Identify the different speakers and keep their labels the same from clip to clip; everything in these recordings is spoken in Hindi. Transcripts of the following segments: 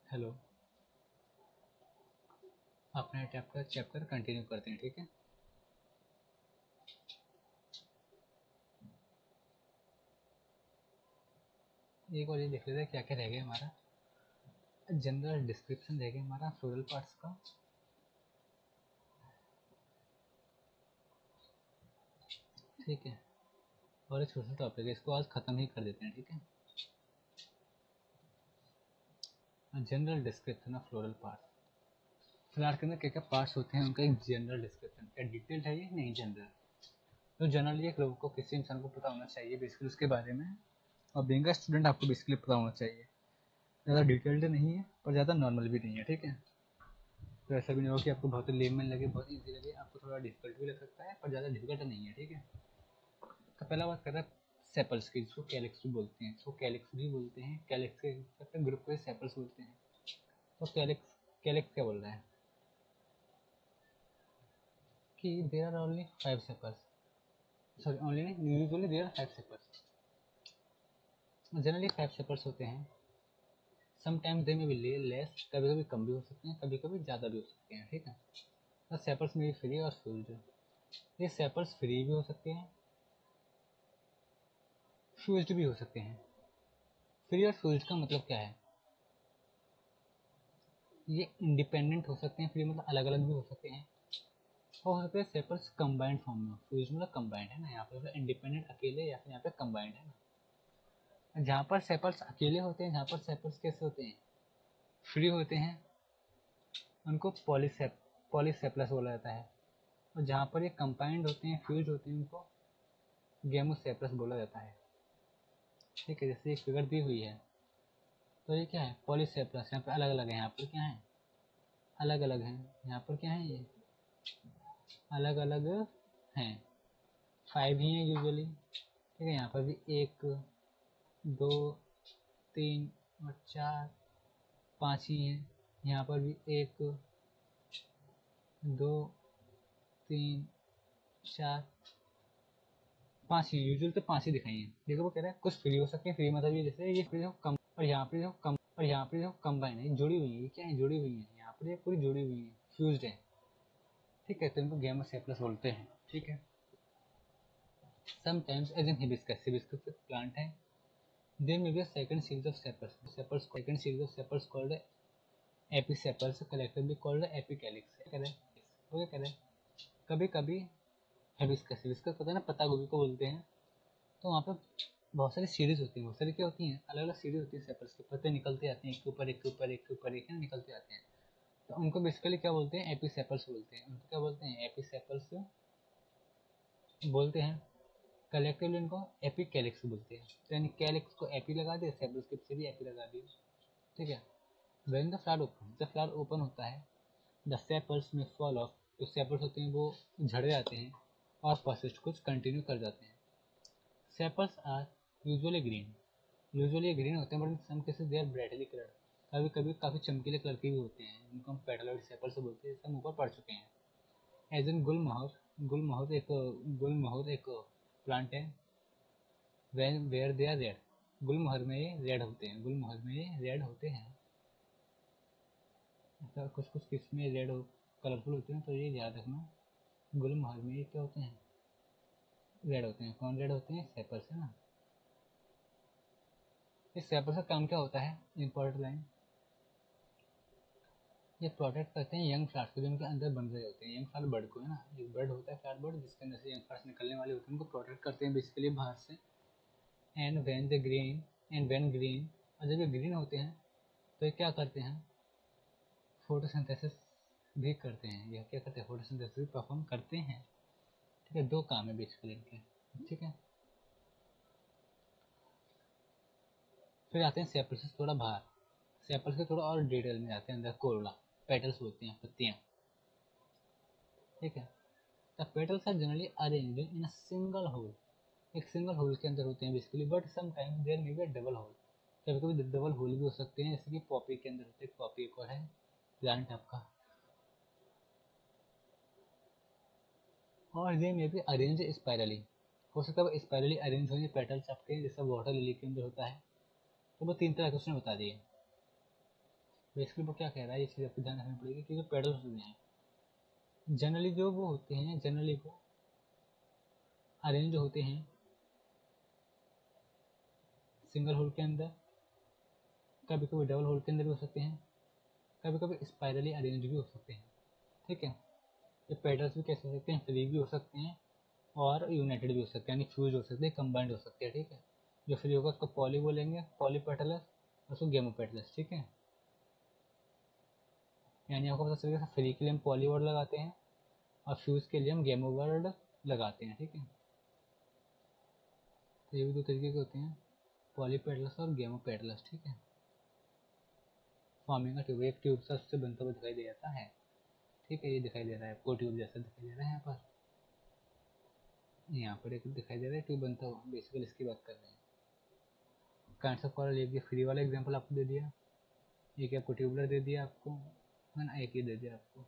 Speaker 1: हेलो। अपने चैप्टर कंटिन्यू करते हैं, ठीक है। एक और ये देख लेते हैं क्या क्या रह गया हमारा। जनरल डिस्क्रिप्शन रह गया हमारा फ्लोरल पार्ट्स का। ठीक है, और एक छोटा सा टॉपिक है, इसको आज ख़त्म ही कर देते हैं, ठीक है। General description of floral parts. Flower के अंदर क्या क्या पार्ट्स होते हैं उनका एक जनरल डिस्क्रिप्शन। क्या डिटेल्ड है ये? नहीं, जनरल। तो जनरली एक लोगों को, किसी इंसान को पता होना चाहिए बेसिकली उसके बारे में, और बीइंग अ स्टूडेंट आपको बेसिकली पता होना चाहिए। ज़्यादा डिटेल्ड नहीं है पर ज़्यादा नॉर्मल भी नहीं है, ठीक है। तो ऐसा भी नहीं होगा कि आपको बहुत लेमन लगे, बहुत ईजी लगे, आपको थोड़ा डिफिकल्ट भी लग सकता है पर ज़्यादा डिफिकल्ट नहीं है, ठीक है। तो पहला बात कर रहा है सेपल्स की, जिसको कैलिक्स भी बोलते हैं, इसको कैलिक्स भी बोलते हैं, कैलिक्स के ग्रुप को सेपल्स बोलते हैं। तो कैलिक्स कैलिक्स क्या बोल रहा है कि there are only 5 sepals, sorry only नहीं, usually there are 5 sepals. Generally 5 sepals होते हैं। समटाइम्स दे में भी लेस, कभी कभी कम भी हो सकते हैं, कभी कभी ज़्यादा भी हो सकते हैं, ठीक है। तो सेपल्स में भी फ्री और फ्यूज्ड। ये सेपल्स फ्री भी हो सकते हैं, फ्यूज्ड भी हो सकते हैं। फ्री और फ्यूज्ड का मतलब क्या है? ये इंडिपेंडेंट हो सकते हैं, फ्री मतलब अलग अलग भी हो सकते हैं, हो सकते हैं सेपल्स कंबाइंड फॉर्म में हो। फ्यूज मतलब कंबाइंड है ना, यहाँ पे इंडिपेंडेंट अकेले, या फिर यहाँ पे कंबाइंड है ना। जहाँ पर सेपल्स अकेले होते हैं, जहाँ पर सेपल्स कैसे होते हैं, फ्री होते हैं, उनको पॉलीसेपलस बोला जाता है। और जहाँ पर ये कंबाइंड होते हैं, फ्यूज होते हैं, उनको गेमोसेपलस बोला जाता है, ठीक है। जैसे एक फिगर दी हुई है, तो ये क्या है? पॉलीसेपलस। यहाँ पे अलग अलग है, यहाँ पर क्या है? अलग अलग है। यहाँ पर क्या है? ये अलग अलग हैं, 5 ही हैं यूजुअली, ठीक है। यहाँ पर भी 1 2 3 और 4 5 ही हैं। यहाँ पर भी 1 2 3 4 5 ही, यूजुअली तो 5 ही दिखाई हैं। देखो वो कह रहा है कुछ फ्री हो सकते हैं। फ्री मतलब ये जैसे ये फ्री हो कम, और यहाँ पे जो कंबाइन है, जुड़ी हुई है। ये क्या है? जुड़ी हुई है। यहाँ पर ये पूरी जुड़ी हुई है, फ्यूज्ड है, ठीक है। तो इनको गेमोसेपलस बोलते हैं, ठीक है। Sometimes as in hibiscus, hibiscus एक प्लांट है। There may be a second series of sepals called episepals, collectively called epicalyx. वो क्या करें, कभी कभी हिबिस्कस, हिबिस्कस पता है ना, पत्ता गोभी को बोलते हैं। तो वहाँ पे बहुत सारी सीरीज होती हैं, बहुत सारी क्या होती हैं, अलग अलग सीरीज होती है। सेपल्स के पत्ते निकलते आते हैं, एक के ऊपर एक के ऊपर एक के ऊपर एक निकलते आते हैं। तो उनको बेसिकली क्या बोलते हैं? एपिसेपल्स बोलते हैं। उनको क्या बोलते हैं? एपिसेपल्स बोलते हैं। कलेक्टिवली इनको एपिकैलिक्स बोलते हैं। तो यानी कैलिक्स को एपी लगा दिया, सेपल्स के पीछे भी एपी लगा दिया, ठीक है। व्हेन द फ्लावर ओपन, जब फ्लावर ओपन होता है, the sepals may fall off, जो सेपल्स होते हैं वो झड़ जाते हैं और परसिस्ट, कुछ कंटिन्यू कर जाते हैं। Sepals are usually green, usually green होते हैं, but in some cases they are brightly coloured. कभी कभी काफ़ी चमकीले कलर के भी होते हैं, जिनको हम पेटलोइड सेपल्स बोलते हैं, जैसे हम ऊपर पढ़ चुके हैं। एज इन गुलमोहर, गुलमोहर एक प्लांट है। वेयर दे आर रेड, गुलमोहर में ये रेड होते हैं, गुलमोहर में ये रेड होते हैं। ऐसा कुछ कुछ किस्में रेड कलरफुल होते हैं, तो ये याद रखना। गुलमोहर में ये क्या होते हैं? रेड होते हैं। कौन रेड होते हैं? सेपल्स, है ना। इस सेपल्स का काम क्या होता है? इंपॉर्टेंट लाइन, ये प्रोटेक्ट करते हैं यंग फ्लावर्स को, जो उनके अंदर बन रहे होते हैं। यंग फ्लावर बर्ड को, है ना, एक बर्ड होता है फ्लावर बर्ड, जिसके अंदर से यंग फ्लावर्स निकलने वाले होते हैं, उनको प्रोटेक्ट करते हैं बेसिकली बाहर से। And when the green and when green, और जब ये ग्रीन होते हैं तो ये क्या करते हैं? फोटोसिंथेसिस भी करते हैं। यह क्या करते हैं? फोटोसिंथेसिस भी परफॉर्म करते हैं, ठीक है। 2 काम है बेसिकली इनके, ठीक है। फिर आते हैं सेपल्स से थोड़ा बाहर, सेपल्स के थोड़ा और डिटेल में जाते हैं अंदर। कोरोला, पेटल्स होती हैं, पत्तियाँ, ठीक है। The petals are generally arranged in a single whorl, एक सिंगल होल के अंदर होते हैं basically, but sometimes there may be a double whorl, कभी कभी डबल होल भी हो सकते हैं, जैसे कि पॉपी के अंदर होते हैं। पॉपी एक और है प्लांट आपका। और they may be arrange spirally, हो सकता है वो स्पाइरली अरेंज हो ये पेटल्स आपके, जैसा वाटर लिली के अंदर होता है। तो वो 3 तरह के उसने बता दिए। बेसिकली वो क्या कह रहा है, ये चीज़ आपको ध्यान रखनी पड़ेगी कि जो पेडल्स होते हैं जनरली जो वो होते हैं, जनरली वो अरेंज होते हैं सिंगल होल के अंदर, कभी कभी डबल होल के अंदर भी हो सकते हैं, कभी कभी स्पाइरली अरेंज भी हो सकते हैं। ठीक है, ये पेडल्स भी कैसे हो सकते हैं, फ्री भी हो सकते हैं और यूनाइटेड भी हो सकते हैं, यानी फ्यूज हो सकते हैं, कंबाइंड हो सकते हैं। ठीक है, जो फ्री होगा उसको पॉली बोलेंगे, पॉली पेटलस, उसको गेमो पेटलस। ठीक है, यानी आपको पता चलेगा फ्री के लिए हम पॉली वर्ड लगाते हैं और फ्यूज के लिए हम गेमो वर्ड लगाते हैं। ठीक है, तो ये भी दो तरीके के होते हैं, पॉली पेटलस और गेमो पेटलस। ठीक है, फॉर्मिंग का ट्यूब, एक ट्यूब सा उससे बनता हुआ दिखाई दे जाता है। ठीक है, ये दिखाई दे रहा है आपको, ट्यूब जैसा दिखाई दे रहा है यहाँ पर एक दिखाई दे रहा है ट्यूब बनता हुआ, बेसिकली इसकी बात कर रहे हैं। काइंड्स ऑफ कॉरल, एक फ्री वाला एग्जांपल आपको दे दिया, एक आपको ट्यूबलर दे दिया आपको, है ना, एक ही दे दिया आपको।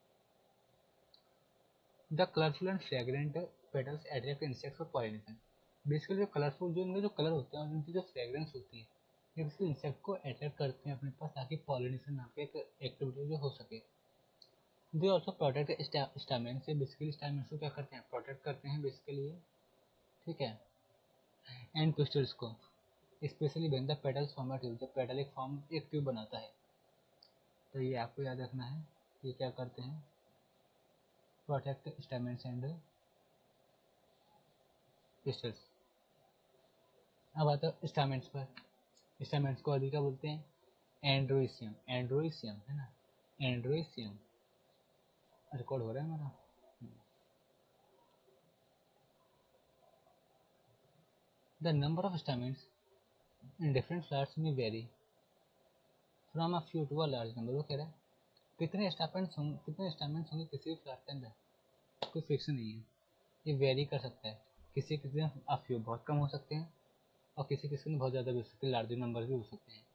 Speaker 1: The colourful and fragrant petals attract insects for pollination. Basically जो कलरफुल, जो उनके जो कलर होते हैं और उनकी जो फ्रेग्रेंस होती है, ये बेसिकली इंसेक्ट को अट्रैक्ट करते हैं अपने पास, ताकि पॉलिनेशन नाम की एक एक्टिविटी जो हो सके। दे ऑल्सो प्रोटेक्ट स्टामेन से, बेसिकली स्टामेन को क्या करते हैं, प्रोटेक्ट करते हैं बेसिकली। ठीक है, एंड पिस्टल्स को, specially when the petals form a tube, जब पेटल एक फॉर्म एक ट्यूब बनाता है, तो ये आपको याद रखना है कि क्या करते हैं, प्रोटेक्ट स्टामेन्स एंड पिस्टल्स। अब आता है स्टामेन्स पर, स्टामेन्स को अधिका बोलते हैं एंड्रोइसियम, एंड्रोइसियम है ना, एंड्रोइसियम। रिकॉर्ड हो रहा है हमारा। The number of stamens in different flowers may vary from a few to a large number. वो कह रहा है कितने स्टामेन्स होंगे किसी भी फ्लावर के अंदर, कोई फिक्स नहीं है, ये वेरी कर सकता है। किसी किसी में अ फ्यू बहुत कम हो सकते हैं और किसी किसी में बहुत ज़्यादा भी हो सकते हैं, लार्ज नंबर भी हो सकते हैं।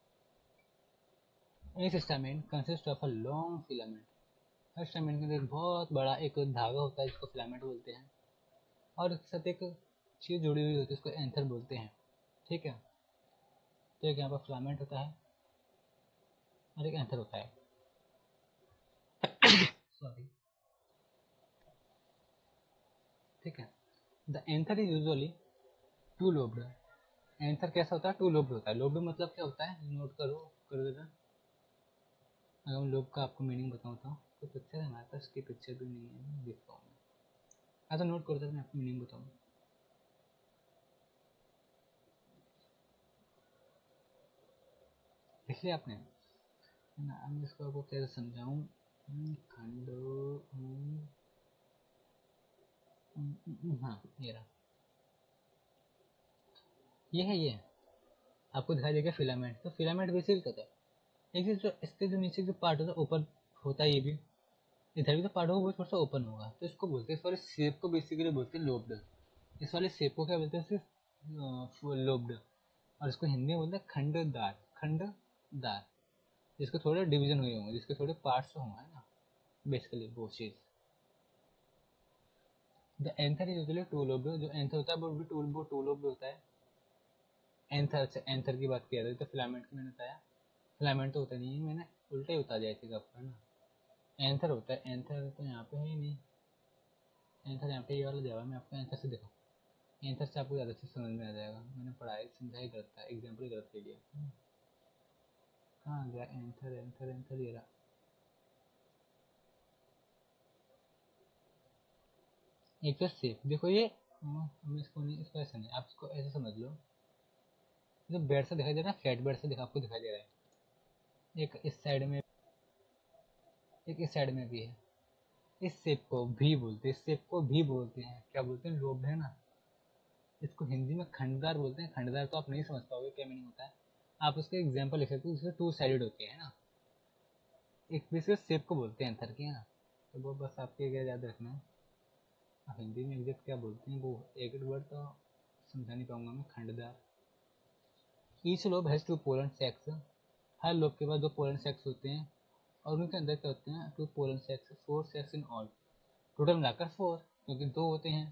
Speaker 1: Each stamen consist of a long filament, हर स्टामेन के अंदर एक बहुत बड़ा एक धागा होता है जिसको फिलामेंट बोलते हैं, और उसके साथ एक चीज़ जुड़ी हुई होती है, उसको एंथर बोलते हैं। ठीक है, तो एक यहाँ पर फिलामेंट होता है और एक एंथर होता है। सॉरी। ठीक है, the anther is usually two lobed. Anther कैसा होता है, टू लोब्ड होता है। लोब्ड मतलब क्या होता है, नोट करो, करो जरा। अगर मैं लोब का आपको मीनिंग बताऊँ तो पिक्चर है हमारे पास, की पिक्चर भी नहीं है, देखता हूँ मैं। हाँ तो नोट करो जरा, मैं आपको मीनिंग बताऊँ। लिख लिया आपने, है ना। अब मैं इसको आपको कैसे समझाऊँ, खंड, हाँ ये रहा, ये आपको दिखाई देगा फिलामेंट। तो फिलामेंट बेसिकली क्या होता है, एक जो इसके जो नीचे जो पार्ट होता है ऊपर होता है, ये भी इधर भी तो पार्ट होगा वो थोड़ा सा ओपन होगा, तो इसको बोलते हैं, इस वाले शेप को बेसिकली बोलते हैं लोब्ड। इस वाले शेप को क्या बोलते हैं, सिर्फ लोब्ड। और इसको हिंदी में बोलते हैं खंडदार, खंडदार, जिसके थोड़े डिवीजन हुए होंगे, जिसके थोड़े पार्ट्स होंगे, है ना, बेसिकली वो चीज़। The anther is usually two lobed, जो एंथर होता है वो भी टू लोब्ड होता है। एंथर से, एंथर की बात किया था तो फिलामेंट की मैंने बताया, फिलामेंट तो होता नहीं है, मैंने उल्टा ही बता दिया थी आपको, है ना। एंथर होता है, एंथर तो यहाँ पे है ही नहीं, एंथर यहाँ पे ये वाला दिया हुआ है, मैं आपको एंथर से दिखाऊँ, एंथर से आपको ज़्यादा अच्छे समझ में आ जाएगा। मैंने पढ़ाई समझाई गलत था, एग्जाम्पल गलत ले लिया। कहाँ गया एंथर, एंथर एंथर ये रहा। एक तो सेप देखो ये, हम इसको नहीं, इसको ऐसे नहीं, आप इसको ऐसे समझ लो, जो बेड से दिखाई दे रहा है, फ्लैट बेड से दिखा आपको दिखाई दे रहा है, एक इस साइड में, एक इस साइड में भी है। इस शेप को भी बोलते हैं, इस शेप को भी बोलते हैं, क्या बोलते हैं, लोब्ड, है ना। इसको हिंदी में खंडदार बोलते हैं। खंडदार तो आप नहीं समझ पाओगे क्या मीनिंग होता है, आप उसके एग्जाम्पल लिख सकते हो, उसके टू साइडेड होते हैं ना, एक बेसिस शेप को बोलते हैं एंथर की, है ना। तो वो बस आपके क्या याद रखना है, आप हिंदी में एग्जैक्ट क्या बोलते हैं वो एक वर्ड तो समझा नहीं पाऊंगा मैं, खंडदार। Each lobe has two pollen sacs, हर लोब के पास दो पोलन सेक्स होते हैं, और उनके अंदर क्या होते हैं, two pollen sacs, four sacs in all, total मिलाकर फोर, क्योंकि दो होते हैं,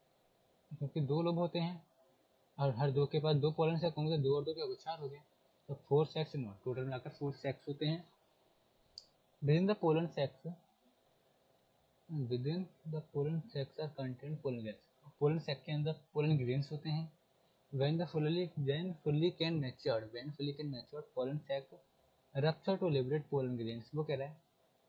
Speaker 1: क्योंकि दो लोब होते हैं, और हर दो के पास दो पोलन सेक्स होंगे, तो दो और दो क्या होगा, चार हो गए। तो 4 सेक्स इन टोटल मिलाकर 4 सेक्स होते हैं। Within the pollen sacs are content pollen grains. Pollen sacs के अंदर पोलन ग्रेन्स होते हैं। when fully can matured pollen sac rupture to liberate pollen grains। वो कह रहा है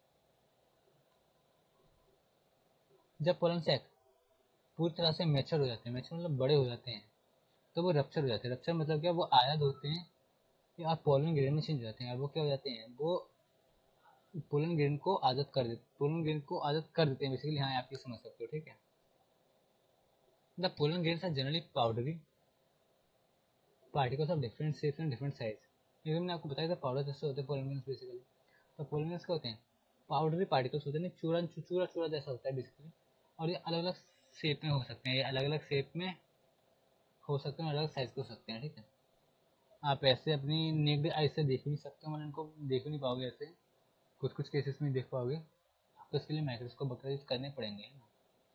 Speaker 1: जब पोलन सैक पूरी तरह से मैच्योर हो जाते हैं, मैच्योर मतलब बड़े हो जाते हैं, तो वो रप्चर हो जाते हैं। रप्चर मतलब क्या, वो आज़ाद होते हैं या पोलन ग्रेन में चेंज हो जाते हैं, और वो क्या हो जाते हैं, वो पोलन ग्रेन को आज़ाद कर देते हैं बेसिकली। हाँ, आप ये समझ सकते हो, ठीक है। The pollen grains are generally powdery particles of different shapes and different size. ये मैंने आपको बताया था, पाउडर जैसे होते हैं पोलन ग्रेन्स बेसिकली। तो पोलन ग्रेन्स क्या होते हैं, पाउडरी पार्टिकल्स होते हैं, चूरा जैसा होता है बेसिकली, और ये अलग अलग शेप में हो सकते हैं, ये अलग अलग शेप में हो सकते हैं, अलग अलग साइज के हो सकते हैं, ठीक है। आप ऐसे अपनी नेक्ड आई से देख नहीं सकते हो, मतलब इनको देख नहीं पाओगे ऐसे, कुछ केसेस में देख पाओगे, तो इसके लिए माइक्रोस्कोप वगैरह यूज करने पड़ेंगे ना।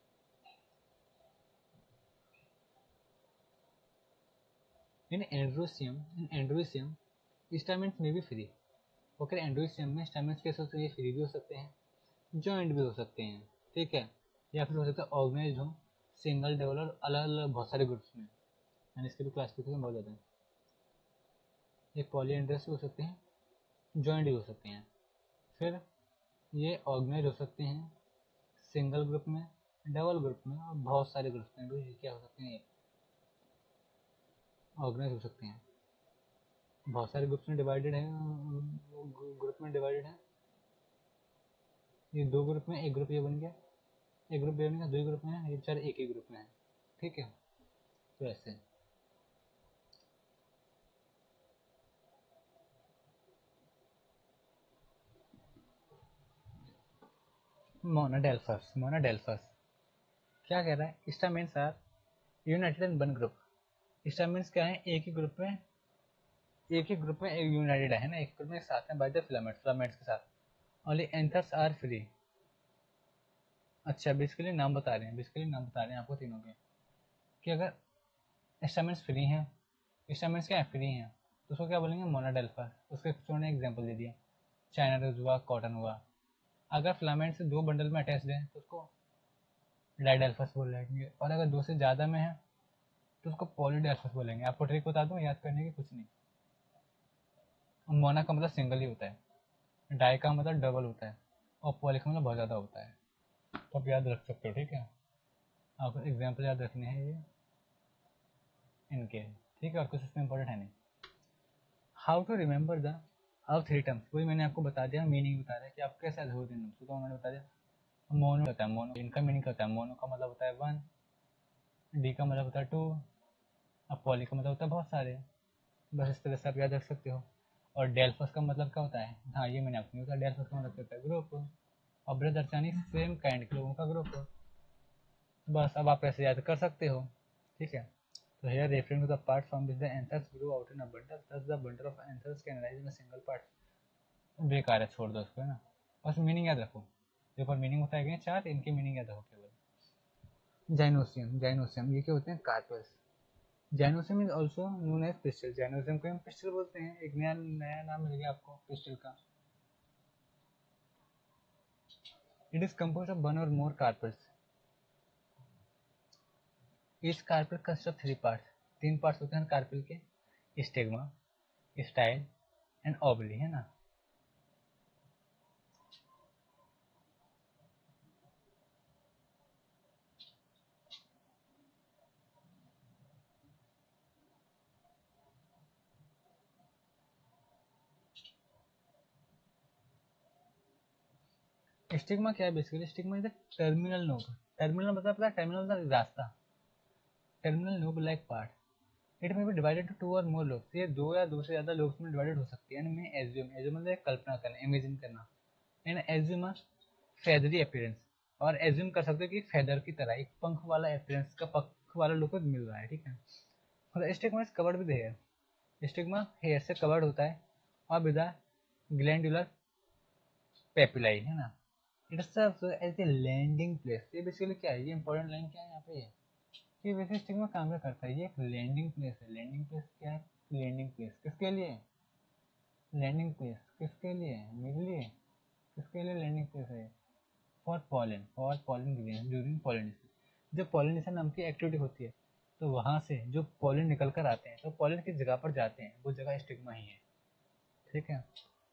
Speaker 1: इन एंड्रोसियम स्टामेंट्स में भी फ्री होकर, एंड्रोसियम में स्टामेंट्स कैसे होते हैं, ये फ्री भी हो सकते हैं, जॉइंट भी हो सकते हैं, ठीक है, या फिर हो सकता है ऑर्गेनाइज्ड हो, सिंगल डेवलप, अलग अलग बहुत सारे ग्रुप्स में, यानी इसके भी क्लासिफिकेशन बहुत ज़्यादा है। ये पॉलीएंड्रस भी हो सकते हैं, जॉइंट भी हो सकते हैं। फिर ये ऑर्गेनाइज हो सकते हैं सिंगल ग्रुप में, डबल ग्रुप में, और बहुत सारे ग्रुप में भी क्या हो सकते हैं, ऑर्गेनाइज हो सकते हैं। बहुत सारे ग्रुप्स में डिवाइडेड है, ग्रुप में डिवाइडेड है, ये 2 ग्रुप में, एक ग्रुप ये बन गया, एक ग्रुप ये बन गया, 2 ग्रुप में है, ये बेचारे एक ही ग्रुप में है, ठीक है। तो ऐसे मोनाडेल्फस क्या कह रहा है, stamens are united in one group. Stamens क्या है, एक ही ग्रुप में एक यूनाइटेड है ना, एक ग्रुप में साथ में बाय द फिलामेंट्स के साथ। Only anthers are free. अच्छा, बेसिकली नाम बता रहे हैं आपको तीनों के, कि अगर स्टामेन्स फ्री हैं, स्टामेन्स क्या है, फ्री हैं, तो उसको क्या बोलेंगे, मोनाडेल्फस। उसके उन्होंने एग्जाम्पल दे दिया, चाइना रोज हुआ, कॉटन हुआ। अगर फिलामेंट से 2 बंडल में अटैच्ड है तो उसको डाइडेल्फस बोल लेंगे, और अगर 2 से ज़्यादा में है तो उसको पॉलीडेल्फस बोलेंगे। आपको ट्रिक बता दूं, याद करने की कुछ नहीं। मोना का मतलब सिंगल ही होता है, डाई का मतलब डबल होता है, और पॉली का मतलब बहुत ज़्यादा होता है, तो आप याद रख सकते हो, ठीक है। आपको एग्जाम्पल याद रखने हैं ये इनके, ठीक है, और कुछ इसमें इंपॉर्टेंट है नहीं। हाउ टू रिमेंबर द अब 3 टर्म्स, वही मैंने आपको बता दिया, मीनिंग बता दिया कि आप कैसे अधूर दिन, तो मैंने बता दिया। मोनो होता है, मोनो इनका मीनिंग होता है, मोनो का मतलब होता है 1, डी का मतलब होता है 2, अब पॉली का मतलब होता है बहुत सारे। बस इस तरह से आप याद रख सकते हो। और डेल्फस का मतलब क्या होता है, हाँ ये मैंने आपको नहीं बताया, डेल्फस का मतलब होता है ग्रुप, और ब्रदर्स यानी सेम काइंड के लोगों का ग्रुप। बस अब आप ऐसे याद कर सकते हो, ठीक है। तो here referring to the part from which the anthers grow out in a bundle, thus the bundle of anthers can rise in a single part. बेकार है, छोड़ दो उसको, है ना। बस मीनिंग याद रखो, जो ऊपर मीनिंग होता है 4, इनकी मीनिंग याद रखो केवल। जाइनोसियम ये क्या होते हैं, carpus. Gynoecium is also known as pistil, gynoecium को हम पिस्टल बोलते हैं, एक नया नया नाम मिल गया आपको पिस्टल का। इट इज कंपोज ऑफ 1 और more carpels, each carpel consist of 3 parts, 3 parts होते हैं कार्पेल के, स्टिग्मा, स्टाइल एंड ओवली, है ना। स्टिग्मा क्या है, basically stigma is the terminal knob. Terminal मतलब पता है, टर्मिनल मतलब रास्ता, terminal knob like part. It में भी डिवाइडेड टू 2 और मोर लोब्स, ये 2 या 2 से ज़्यादा लोब्स में डिवाइडेड हो सकती है। मैं एज्यूम मतलब कल्पना करना, इमेजिन करना, and assume a feathery appearance, और एज्यूम कर सकते हो कि फेदर की तरह एक पंख वाला अपीयरेंस का पंख वाला लुक मिल रहा है, ठीक है। मतलब stigma is covered with hair, stigma hair से कवर्ड होता है, और विद ग्लैंडुलर पेपिलाई, है ना। It serves as a landing place. ये बेसिकली क्या है, ये इंपॉर्टेंट लाइन क्या है यहाँ पे, कि वैसे स्टिग्मा काम क्या करता है, ये एक लैंडिंग प्लेस है। लैंडिंग प्लेस क्या है, लैंडिंग प्लेस किसके लिए, लैंडिंग प्लेस किसके लिए है? मेरे लिए। किसके लिए लैंडिंग प्लेस है? For pollen grains during pollination. जब पॉलिनेशन नाम की एक्टिविटी होती है तो वहाँ से जो पॉलन निकल कर आते हैं तो पॉलन किस जगह पर जाते हैं, वो जगह स्टिग्मा ही है। ठीक है।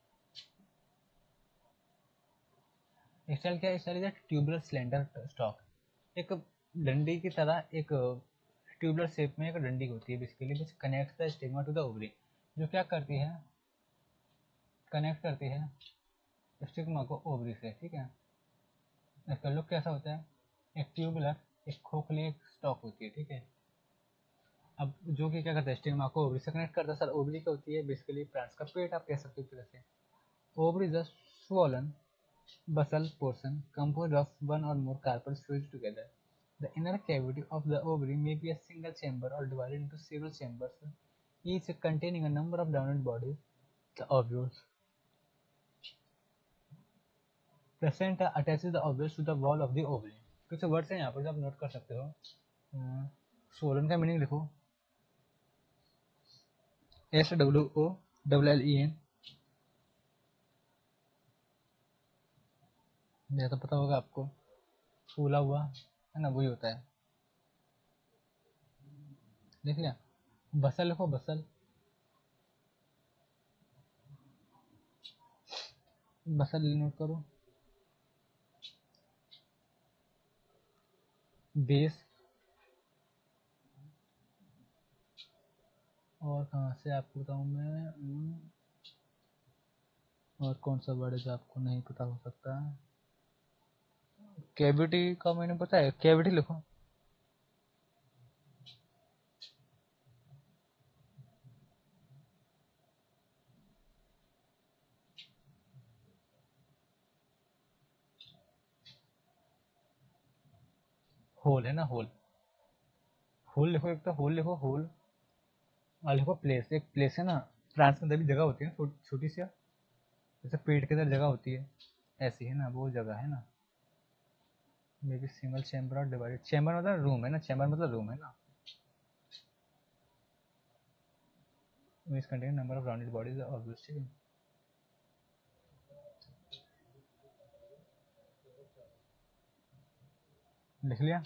Speaker 1: स्टाइल क्या है? Style is tubular slender stalk. एक डंडी की तरह एक ट्यूबुलर शेप में एक डंडी होती है basically, which connects the stigma to the ovary. जो क्या करती है? कनेक्ट करती है स्टिग्मा को ओवरी से। ठीक है। इसका लुक कैसा होता है? एक ट्यूबुलर, एक खोखली एक स्टॉक होती है। ठीक है। अब जो कि क्या करता है? स्टिग्मा को ओवरी से कनेक्ट करता है। सर ओवरी क्या होती है? बेसिकली प्लांट्स का पेट आप कह सकते हो एक तरह से। Ovary is a swollen basal portion composed of one or more carpels fused together. The inner cavity of the ovary may be a single chamber or divided into several chambers, each containing a number of dominant bodies. The ovules. Placenta attaches the ovules to the wall of the ovary. कुछ वर्ड्स हैं यहाँ पर जो आप नोट कर सकते हो। swollen का मीनिंग लिखो, SWOLLEN। यह तो पता होगा आपको, फूला हुआ है ना, वही होता है। देख लिया। बसल लिखो, बसल। बसल नोट करो। बेस। और कहाँ से आपको बताऊँ मैं? और कौन सा वर्ड है जो आपको नहीं पता हो सकता? कैविटी का मैंने पता है, कैविटी लिखो। होल है ना, होल। होल लिखो, एक तो होल लिखो, होल। और लिखो प्लेस। एक प्लेस है ना, प्लांट्स के अंदर भी जगह होती है ना छोटी सी, जैसे पेट के अंदर जगह होती है, ऐसी है ना वो जगह है ना। मे बी सिंगल चैम्बर और डिवाइडेड। चैम्बर मतलब रूम है ना, चैम्बर मतलब रूम है ना। Contain number of rounded bodies obviously. लिख लिया।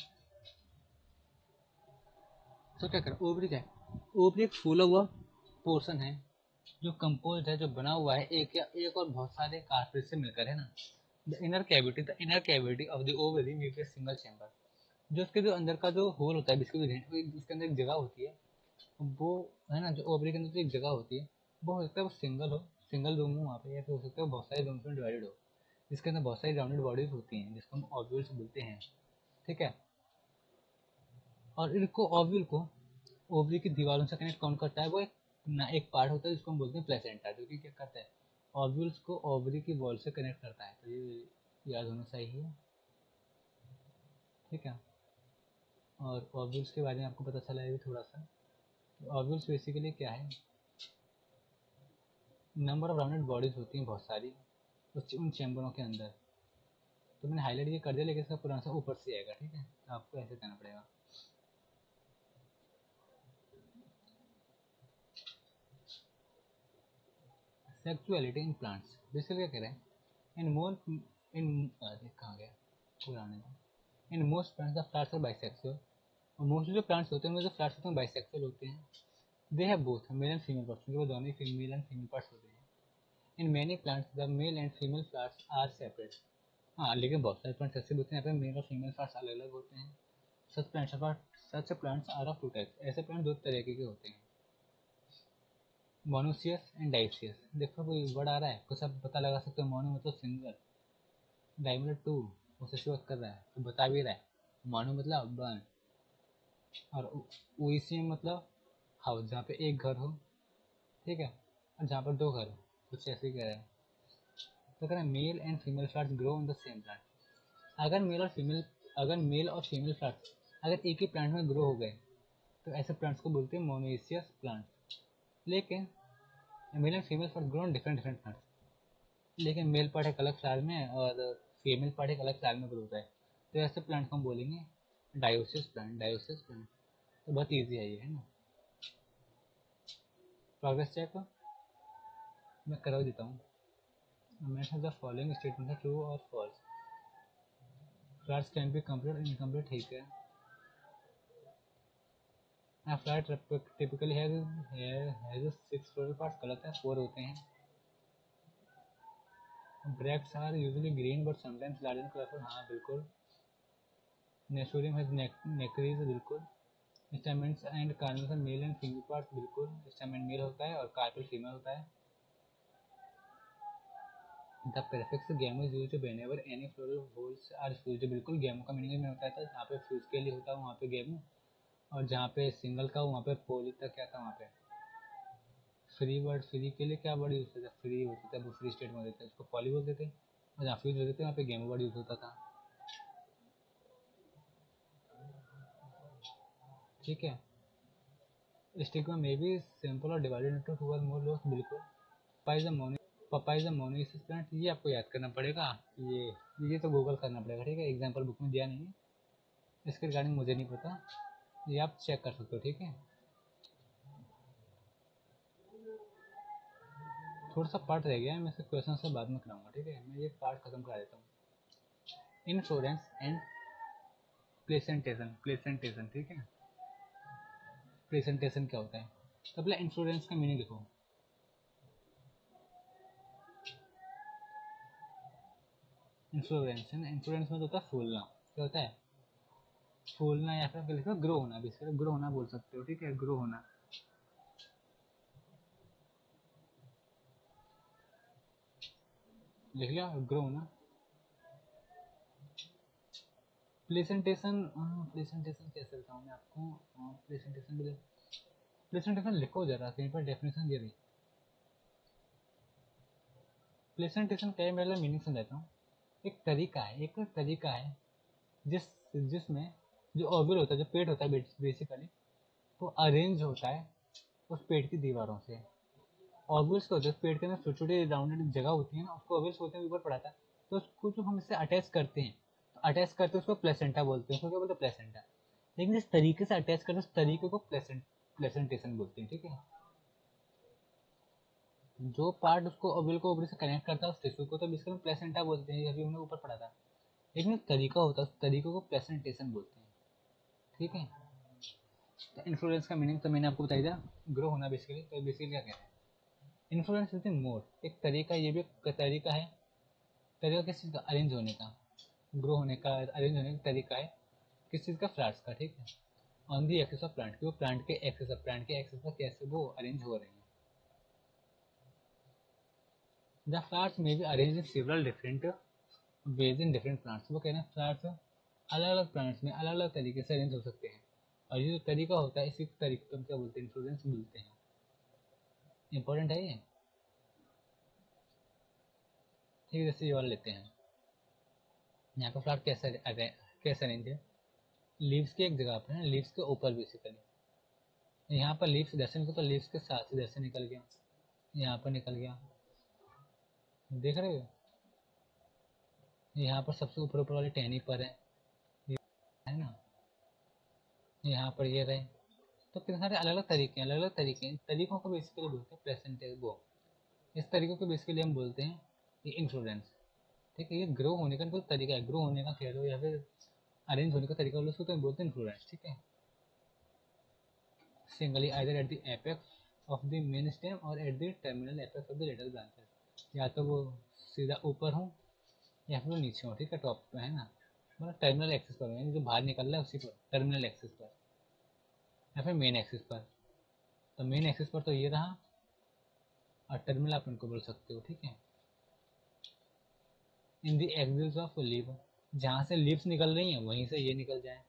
Speaker 1: तो क्या करें? ओवरी क्या है? ओवरी एक फूला हुआ पोर्शन है जो कंपोज है, जो बना हुआ है एक या एक और बहुत सारे कार्पेट से मिलकर, है ना। The inner cavity of the ovary may be single chamber. जो उसके जो अंदर का जो होल होता है, उसके अंदर एक जगह होती है, वो है ना, जो ओवरी के अंदर जो एक जगह होती है, वो हो सकता है वो सिंगल हो, सिंगल रूम हो वहाँ पे, या फिर हो सकता है बहुत सारे रूम्स में डिवाइडेड हो, जिसके अंदर बहुत सारी राउंडेड बॉडीज होती हैं, जिसको हम ओव्यूल्स बोलते हैं। ठीक है। और इनको ओव्यूल को ओवरी की दीवारों से कनेक्ट कौन करता है? वो एक पार्ट होता है जिसको हम बोलते हैं प्लेसेंटा, जो कि क्या करता है? ओव्यूल्स को ओवरी की वॉल से कनेक्ट करता है। तो ये याद होना चाहिए। ठीक है। और ओव्यूल्स के बारे में आपको पता चला है भी थोड़ा सा। ओव्यूल्स बेसिकली क्या है? नंबर ऑफ राउंडेड बॉडीज होती हैं बहुत सारी उन चैम्बरों के अंदर। तो मैंने हाईलाइट ये कर दिया, लेकिन इसका पूरा आंसर ऊपर से आएगा। ठीक है, तो आपको ऐसे करना पड़ेगा। सेक्सुअलिटी इन प्लांट्स बेसिकली क्या कह रहे हैं? इन मोर इन कहाँ गया पुराने in most plants the flowers are bisexual. और मोस्टली जो प्लांट्स होते हैं उनमें जो फ्लावर्स होते हैं बाइसेक्सुअल होते हैं। They have both male and female parts, वो दोनों ही मेल एंड फीमेल पार्ट्स होते हैं। In many plants the male and female flowers are separate. हाँ, लेकिन बहुत सारे प्लांट्स ऐसे भी होते हैं यहाँ पे मेल और फीमेल फ्लावर्स अलग अलग होते हैं। Such plants are of two types. ऐसे प्लांट दो तरीके के होते हैं, मोनोसियस एंड डाइसियस। देखो कोई वर्ड आ रहा है, कुछ आप पता लगा सकते हो। मोनो मतलब सिंगल, डाई मतलब टू, उसे शो कर रहा है तो बता भी रहा है। मोनो मतलब वन, और ओइसी मतलब हाउस, जहाँ पे एक घर हो। ठीक है। और जहाँ पर दो घर हो, कुछ ऐसे ही कह रहा है। तो कह रहा है male and female flowers grow in the same plant. अगर मेल और फीमेल फ्लावर्स अगर एक ही प्लांट में ग्रो हो गए तो ऐसे प्लांट्स को बोलते हैं मोनोइसियस प्लांट। लेकिन male and female flowers grow in different different plants. लेकिन मेल पार्ट एक अलग फ्लावर में और फीमेल पार्ट एक अलग फ्लावर में ग्रो होता है, तो ऐसे प्लांट को हम बोलेंगे डायोसिस प्लांट। डायोसिस प्लांट तो बहुत ईजी है ये, है ना। Progress check. मैं करवा देता हूँ। मैच द फॉलोइंग स्टेटमेंट है ट्रू और false. Flats can be complete और इनकम्प्लीट, ठीक है। A flat typically has 6 total parts, गलत है, 4 होते हैं। Bracts are usually green but sometimes large and colorful, हाँ बिल्कुल। Nasurium has nectaries, बिल्कुल। Stamens and carpels are male and female parts, बिल्कुल। Stamen मेल होता है और carpel फीमेल होता है। The prefix gamo is used whenever any floral whorls are fused, बिल्कुल। gamo का मीनिंग में होता है जहाँ पे फ्यूज के लिए होता है वहाँ पे gamo, और जहाँ पे सिंगल का वहाँ पे पोली तक क्या था वहाँ पे। फ्री वर्ड, फ्री के लिए क्या वर्ड यूज होता है, फ्री होता था, वो फ्री स्टेट में होते थे उसको पॉली बोलते थे, और जहाँ फ्यूज होते थे वहाँ पे गेम वर्ड यूज होता था, ठीक है। स्टिग्मा में भी सिंपल और डिवाइडेड इनटू टू और मोर लोग, बिल्कुल। पपाई द मोनोइसिस प्लांट, ये आपको याद करना पड़ेगा। ये तो गूगल करना पड़ेगा, ठीक है, एग्जाम्पल बुक में दिया नहीं है, इसके रिगार्डिंग मुझे नहीं पता, ये आप चेक कर सकते हो, ठीक है। थोड़ा सा पार्ट रह गया है, मैं इसके क्वेश्चन से बाद में कराऊंगा, ठीक है। मैं ये पार्ट खत्म करा देता हूँ। इनफ्लोरेंस एंड प्लेसेंटेशन, ठीक है। प्रेजेंटेशन क्या होता है, तो पहले इन्फ्लोरेंस का मीनिंग लिखो। इन्फ्लोरेंस में तो होता है फूलना, क्या होता है, फूलना, या फिर लिखो ग्रो होना, बेसिकली ग्रो होना बोल सकते हो, ठीक है, ग्रो होना। लिख लिया, ग्रो होना। प्रेजेंटेशन कैसे बताऊँ मैं आपको, प्रेजेंटेशन लिखो जरा कहीं पर, डेफिनेशन दे रही। प्रेजेंटेशन क्या है, मेरा मीनिंग समझाता हूँ। एक तरीका है जिसमें जो ओवल होता है, जो पेट होता है बेसिकली, वो अरेंज होता है उस पेट की दीवारों से। ओवल्स क्या होते हैं, पेट के अंदर छोटी छोटी राउंडेड जगह होती है ना, उसको ओवल्स बोलते हैं, ऊपर पढ़ा था। तो उसको जो हम इससे अटैच करते हैं, तो अटैच करते हैं उसको प्लेसेंटा बोलते हैं, उसको क्या बोलते हैं, प्लेसेंटा। लेकिन जिस तरीके से अटैच करते हैं उस तरीके को प्लेसेंटेशन बोलते हैं, ठीक है। जो पार्ट उसको ओवल को ओवरी से कनेक्ट करता है उस टिश्यू को, तो बेसिकली प्लेसेंटा बोलते हैं, अभी हमने ऊपर पढ़ा था। लेकिन एक तरीका होता है, उस तरीके को प्लेसेंटेशन बोलते हैं, ठीक है। तो इन्फ्लुएंस का मीनिंग तो मैंने आपको बताई दिया, ग्रो होना बेसिकली। तो बेसिकली क्या कहते हैं, इन्फ्लुएंस इज मोड, एक तरीका, ये भी एक तरीका है। तरीका किस चीज़ का, अरेंज होने का, ग्रो होने का, अरेंज होने का तरीका है, किस चीज़ का, फ्लावर्स का, ठीक है। On the axis of plant, वो प्लांट के एक्सिस पर कैसे वो अरेंज हो रहे हैं। द फ्लावर्स में भी arrange in several different ways in different plants, वो कह रहे हैं फ्लावर्स अलग अलग प्लांट्स में अलग अलग तरीके से अरेंज हो सकते हैं, और ये जो तरीका होता है इसी तरीके को हम क्या बोलते हैं, इन्फ्लुएंस बोलते हैं। इंपॉर्टेंट है ये, ठीक है। जैसे ये वाला लेते हैं, यहाँ पर फ्लावर कैसे अरेंज है, लीव्स की एक जगह पर है, लीव्स के ऊपर बेसिकली। यहाँ पर लीव्स जैसे निकल, तो लीव्स के साथ ही जैसे निकल गया, यहाँ पर निकल गया, देख रहे हो। यहाँ पर सबसे ऊपर ऊपर वाली टहनी पर है ना, यहाँ पर ये रहे। तो कितने सारे अलग अलग तरीके हैं, तरीकों को बेसिकली बोलते हैं प्रेजेंट वो, इस तरीकों को बेसिकली हम बोलते हैं ये इन्फ्लुएंस, ठीक है। ये ग्रो होने का कोई तरीका है, ग्रो होने का कह लो या फिर अरेंज होने का तरीका बोलो, उसको तो हम बोलते हैं इन्फ्लुएंस, ठीक है। Singly either at the apex of the main stem और at the terminal apex of the lateral branches, या तो वो सीधा ऊपर हो या फिर वो नीचे हो, ठीक है, टॉप पे है ना, मतलब टर्मिनल एक्सिस पर, यानी जो बाहर निकल रहा है उसी पर, टर्मिनल एक्सिस पर या फिर मेन एक्सिस पर। तो मेन एक्सिस पर तो ये रहा, और टर्मिनल आप इनको बोल सकते हो, ठीक है। In the axis of leave, जहाँ से लीव्स निकल रही हैं वहीं से ये निकल जाए।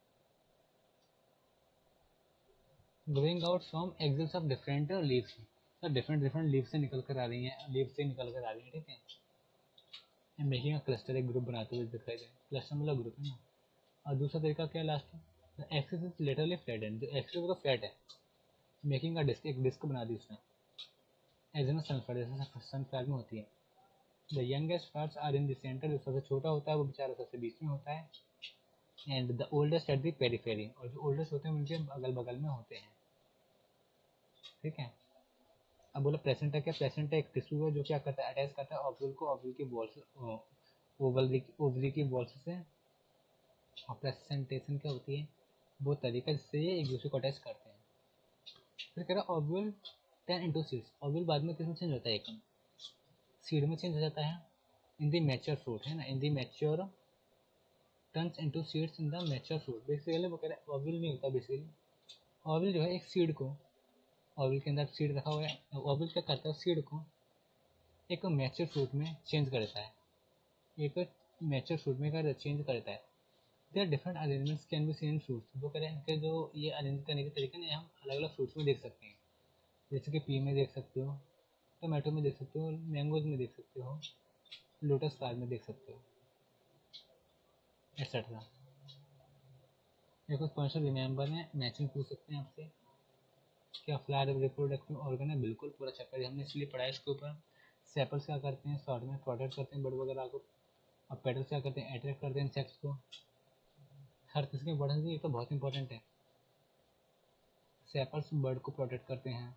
Speaker 1: Growing out from axis of different leaves, तो डिफरेंट डिफरेंट लीव से निकल कर आ रही हैं, लीव से निकल कर आ रही है, ठीक है। एंड मेकिंग अ क्लस्टर, एक ग्रुप बनाते हुए दिखाई दे, क्लस्टर मतलब ग्रुप है ना। और दूसरा तरीका क्या है लास्ट में, axis is literally flat and, जो एक्सिस तो फ्लैट है, मेकिंग अ डिस्क, एक डिस्क बना दी उसने, एज इन सनफ्लावर, जैसे सनफ्लावर में होती है। The youngest parts are in the centre, जो सबसे छोटा होता है वो बेचारा सबसे बीच में होता है। And the oldest at the periphery, और जो ओल्डेस्ट होते हैं उनके अगल बगल में होते हैं, ठीक है। अब बोला प्लेसेंटा क्या, प्लेसेंटा एक टिश्यू है जो क्या करता है, अटैच करता है ओव्यूल को ओव्यूल की बॉल से, ओवरी की बॉल से। और प्लेसेंटेशन क्या होती है, वो तरीका जिससे ये एक दूसरे को अटैच करते हैं। फिर कह रहा ovule turn into seeds, ovule बाद में किसमें चेंज होता है, एक सीड में चेंज हो जाता है इन द मैच्योर फ्रूट, है ना, in the mature turns into seeds in the mature fruit. Basically वो कह रहा है ओव्यूल नहीं होता, बेसिकली ओव्यूल जो है एक सीड को, ओव्यूल के अंदर सीड रखा हुआ है, ओव्यूल क्या करता है सीड को एक मैच्योर फ्रूट में चेंज करता है, एक मैच्योर फ्रूट में क्या चेंज करता है। There different arrangements can be seen in fruits, वो कह रहे हैं इनके जो ये अरेंज करने के तरीके ना हम अलग अलग फ्रूट्स में देख सकते हैं, जैसे कि पी में देख सकते हो, टोमेटो में देख सकते हो, मैंगोज में देख सकते हो, लोटस फ्लावर में देख सकते हो, एक्सेट्रा। ये कुछ पॉइंट्स रिमेंबर है, मैचिंग पूछ सकते हैं आपसे। क्या फ्लावर रिप्रोडक्टिव ऑर्गन है, बिल्कुल पूरा चैप्टर हमने इसलिए पढ़ा है इसके ऊपर। सेपल्स क्या करते हैं, शॉर्ट में प्रोटेक्ट करते हैं बर्ड वगैरह को, और पेटल्स क्या करते हैं, अट्रैक्ट करते हैं इंसेक्ट्स को। हर किसी की इंपॉर्टेंस ये तो बहुत इंपॉर्टेंट है। सेपल्स बर्ड को प्रोटेक्ट करते हैं,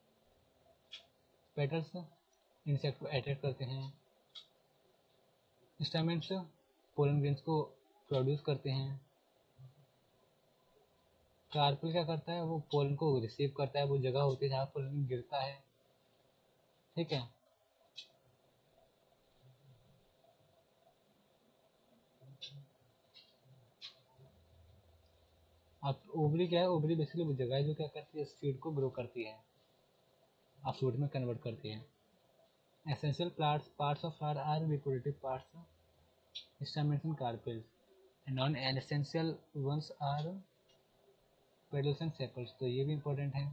Speaker 1: पेटल्स इंसेक्ट को अट्रैक्ट करते हैं, स्टैमेंट्स पोलन ग्रेन्स को प्रोड्यूस करते हैं, कार्पेल क्या करता है, वो पोलन को रिसीव करता है, वो जगह होती है जहाँ पोलन गिरता है, ठीक है। अब ओवरी क्या है, ओवरी बेसिकली वो जगह है जो क्या करती है, सीड को ग्रो करती है और फ्रूट में कन्वर्ट करती है। Essential parts of flower are reproductive parts, stamens and carpels, and non essential ones are petals and sepals. तो ये भी इंपॉर्टेंट है।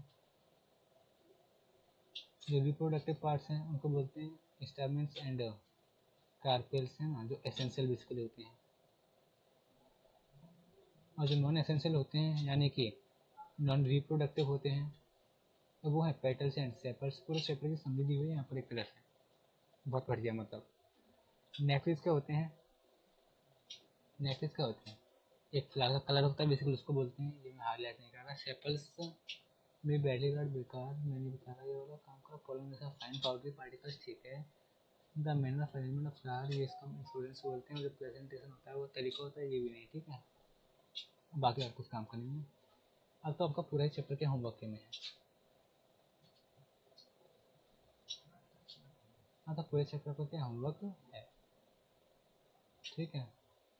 Speaker 1: जो रिप्रोडक्टिव पार्ट्स हैं उनको बोलते हैं स्टैमेंस एंड कार्पेल्स, है ना, जो एसेंशियल बेसिकली होते हैं। और जो नॉन एसेंशियल होते हैं यानी कि नॉन रिप्रोडक्टिव होते हैं, तो वो है पेटल्स एंड सेपल्स। पूरे चैप्टर की समझ दी हुई है यहाँ पर एक तरह से, बहुत बढ़िया। मतलब नेक्स्ट क्या होते हैं, नेक्स्ट क्या होते हैं, एक फ्लावर का कलर होता है बेसिकली, उसको बोलते हैं, ये मैं हाईलाइट नहीं कर रहा। सेपल्स में बैटरी कार्ड बेकार, मैंने बता रहा ये वाला काम का प्रॉब्लम जैसा फाइन पाउडरी पार्टिकल्स, ठीक है। The manner of arrangement of flower, ये इसका इंफ्लुएंस बोलते हैं, जो प्रेजेंटेशन होता है वो तरीका होता है, ये भी नहीं, ठीक है। बाकी और कुछ काम करेंगे। अब तो आपका पूरा ही चैप्टर के होमवर्क के में है। हाँ, तो पूरे चैप्टर का क्या होमवर्क है, ठीक है।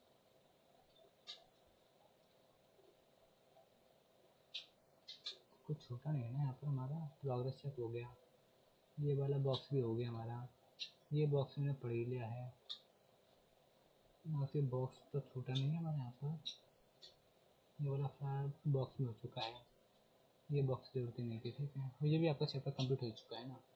Speaker 1: कुछ छोटा नहीं है ना यहाँ पर, हमारा प्रोग्रेस चेक हो गया, ये वाला बॉक्स भी हो गया हमारा, ये बॉक्स मैंने पढ़ ही लिया है, और ये बॉक्स तो छोटा नहीं है हमारे यहाँ पर, ये वाला फ्लावर बॉक्स भी हो चुका है, ये बॉक्स की जरूरत नहीं थी, ठीक है। ये भी आपका चैप्टर कंप्लीट हो चुका है ना।